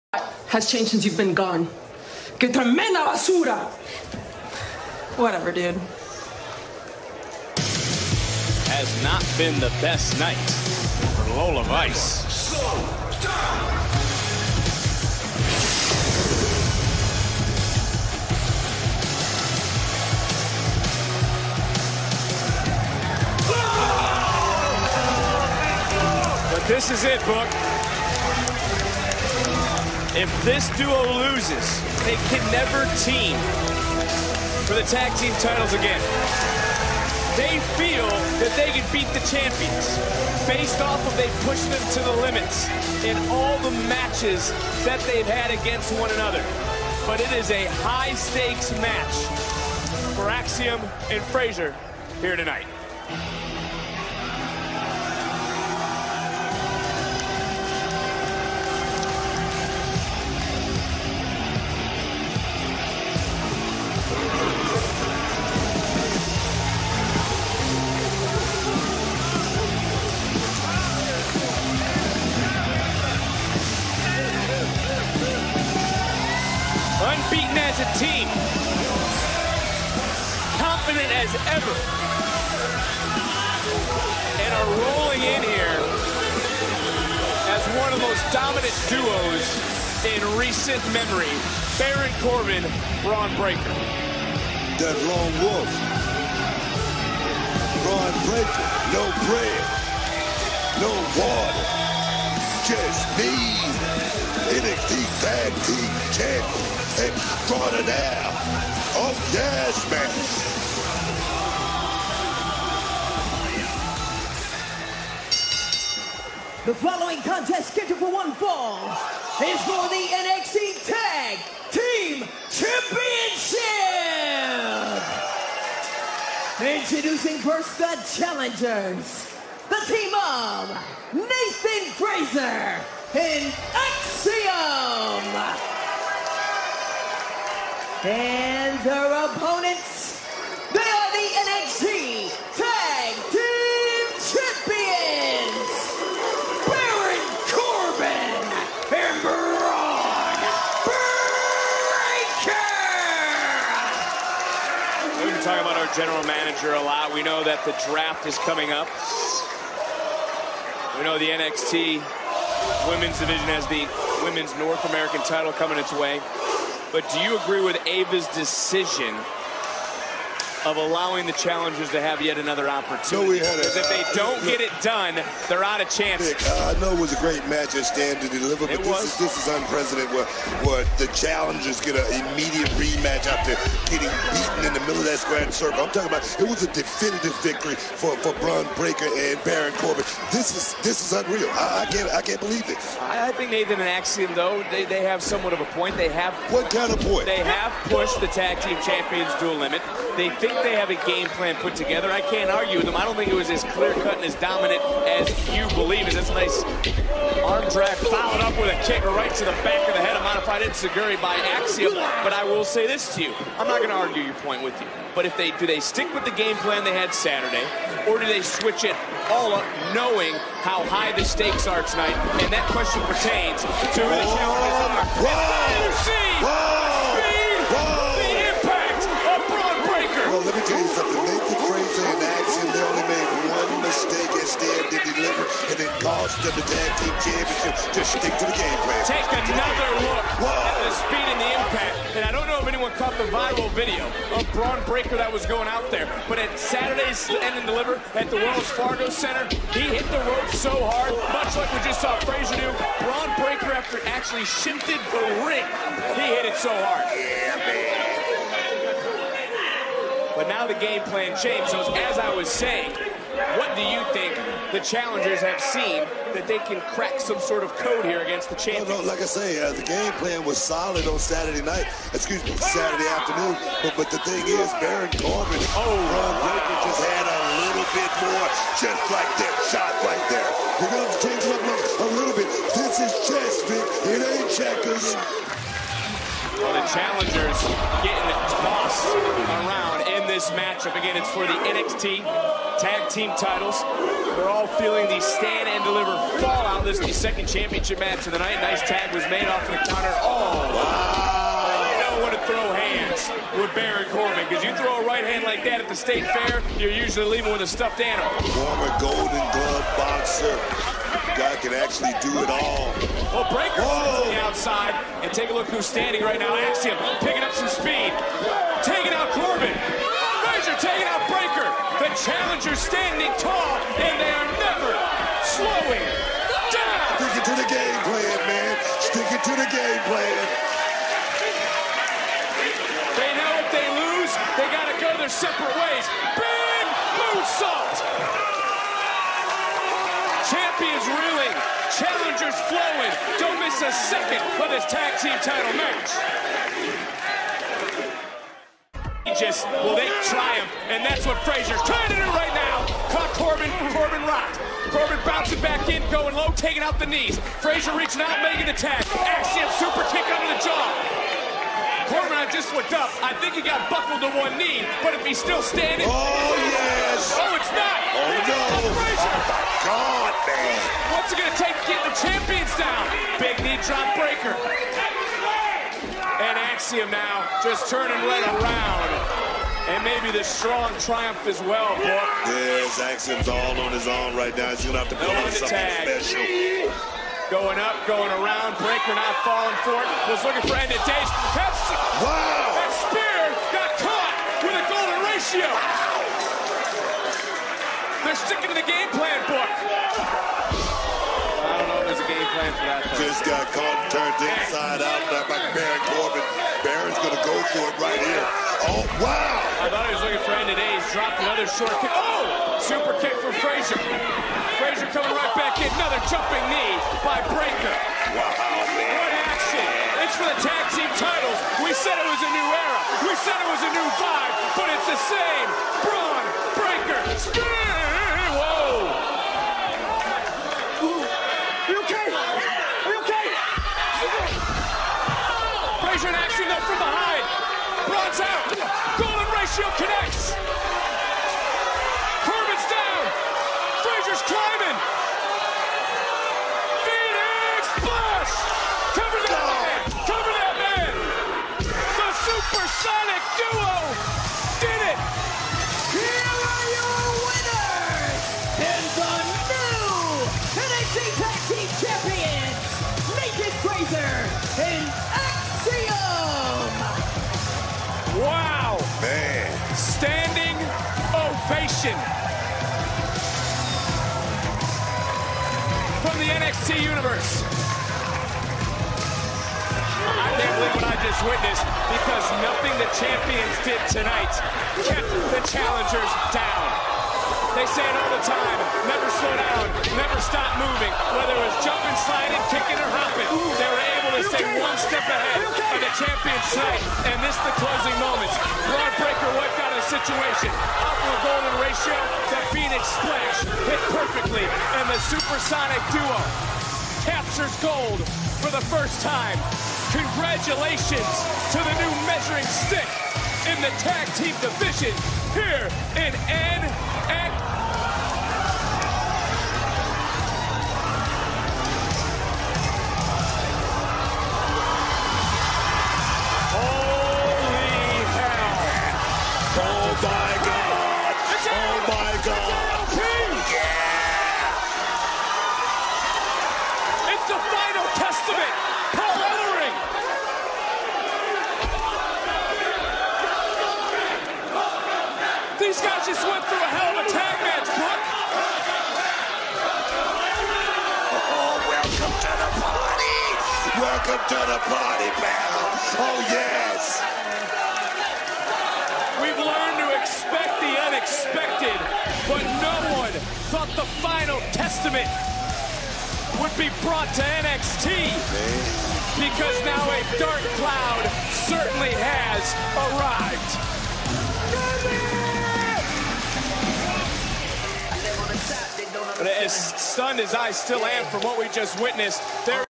has changed since you've been gone. Que tremenda basura! Whatever, dude. Has not been the best night for Lola Vice. But this is it, Book. If this duo loses, they can never team for the tag team titles again. They feel that they can beat the champions based off of they push them to the limits in all the matches that they've had against one another. But it is a high-stakes match for Axiom and Frazer here tonight. Unbeaten as a team, confident as ever, and are rolling in here as one of the most dominant duos in recent memory. Baron Corbin, Braun Breaker. That lone wolf. Braun Breaker, no bread, no water, just me, NXT Tag Team Champion. Extraordinaire of Yes Man. The following contest scheduled for one fall is for the NXT Tag Team Championship. Introducing first the challengers, the team of Nathan Frazer and Axiom. And their opponents, they are the NXT Tag Team Champions, Baron Corbin and Braun Breaker. We've been talking about our general manager a lot. We know that the draft is coming up. We know the NXT Women's Division has the Women's North American title coming its way. But do you agree with Ava's decision of allowing the challengers to have yet another opportunity? Because if they don't get it done, they're out of chances. I know it was a great match at Stand to Deliver, but this is unprecedented where the challengers get an immediate rematch after getting beaten in the middle of that squared circle. I'm talking about it was a definitive victory for Braun Breaker and Baron Corbin. This is unreal. I can't believe it. I think Nathan and Axiom, though, they have somewhat of a point. They have what kind of point? They have pushed the tag team champions to a limit. They think they have a game plan put together. I can't argue with them. I don't think it was as clear-cut and as dominant as you believe. It's a nice arm drag followed up with a kick right to the back of the head, a modified enziguri by Axiom. But I will say this to you. I'm not going to argue your point with you. But if do they stick with the game plan they had Saturday, or do they switch it all up knowing how high the stakes are tonight? And that question pertains to who the challengers are. Well, let me tell you something. Nathan Frazer and Axiom, they only made one mistake at Stand to Deliver, and it cost them the tag team championship. Just stick to the game plan. Take another look at the speed and the impact. And I don't know if anyone caught the viral video of Braun Breaker that was going out there, but at Saturday's Stand and Deliver at the Wells Fargo Center, he hit the rope so hard, much like we just saw Frazer do. Braun Breaker, after actually shifted the ring, he hit it so hard. Yeah, man. But now the game plan changed. So as I was saying, what do you think the challengers have seen that they can crack some sort of code here against the champions? No, like I say, the game plan was solid on Saturday night. Excuse me, Saturday afternoon. But the thing is, Baron Corbin, Braun Breaker just had a little bit more, just like that shot right there. We're going to change it up a little bit. This is chess, Vic. It ain't checkers. Well, the challengers getting the toss else around in this matchup. Again, it's for the NXT Tag Team titles. We're all feeling the stand and deliver fallout. This is the second championship match of the night. Nice tag was made off the counter. Oh, wow. You know when to throw hands with Baron Corbin, because you throw a right hand like that at the State Fair, you're usually leaving with a stuffed animal. Former Golden Glove boxer. Guy can actually do it all. Well, Breaker on the outside, and take a look who's standing right now. Axiom picking up some speed, taking out Corbin. Frazer taking out Breaker. The challenger standing tall, and they are never slowing down. Sticking to the game plan, man. Sticking to the game plan. They know if they lose, they got to go their separate ways. Big moonsault. Champions reeling, challengers flowing. Don't miss a second of this tag team title match. They triumph, and that's what Frazer's trying to do right now. Caught Corbin, Corbin rocked. Corbin bouncing back in, going low, taking out the knees. Frazer reaching out, making the tag. Axiom super kick under the jaw. Corbin just looked up. I think he got buckled to one knee, but if he's still standing... Oh, yes! Oh, it's not! Oh, no! Frazer. Oh, my God, man! What's it going to take to get the champions down? Big knee drop Breaker. And Axiom now just turning right around. And maybe the strong triumph as well, boy. Yes, Axiom's all on his own right now. He's going to have to put on something special. Going up, going around. Breaker not falling for it. Was looking for end of days. Wow! That spear got caught with a golden ratio. They're sticking to the game plan book. I don't know if there's a game plan for that. Just got caught and turned inside out by Baron Corbin. Baron's going to go for it right here. Oh, wow! I thought he was looking for end of days. Dropped another short kick. Oh! Super kick from Frazer. Frazer coming right back in. Another jumping knee by Breaker. Wow, man. What action. It's for the tag team titles. We said it was a new era. We said it was a new vibe, but it's the same. Braun Breaker. Spin! Whoa! Are you okay? Are you okay? Frazer and Axiom up from behind. Braun's out. Golden ratio connects. Corbin's down. Frazer's climbing. Phoenix Splash. Cover that man. Cover that man. The supersonic duo did it. Here are your winners and the new NXT Tag Team Champions, Naked Frazer and Axiom. Wow. Man. Standing ovation from the NXT universe. I can't believe what I just witnessed, because nothing the champions did tonight kept the challengers down. They say it all the time, never slow down, never stop moving. Whether it was jumping, sliding, kicking, or hopping, they were able to stay one step ahead of the champions tonight. And this is the closing moments. Braun Breaker wiped out of the situation. Off of a golden ratio, the Phoenix Splash hit perfectly, and the supersonic duo captures gold for the first time. Congratulations to the new measuring stick in the tag team division here in NXT. Holy hell. Oh, my God. Oh, my God. Yeah. It's the final testament. Paul Ellering. These guys just went through a hell of a tag match, Brooke. Oh, welcome to the party. Welcome to the party, pal. Oh, yes. We've learned to expect the unexpected, but no one thought the final testament would be brought to NXT. Because now a dark cloud certainly has arrived. But as stunned as I still am from what we just witnessed, there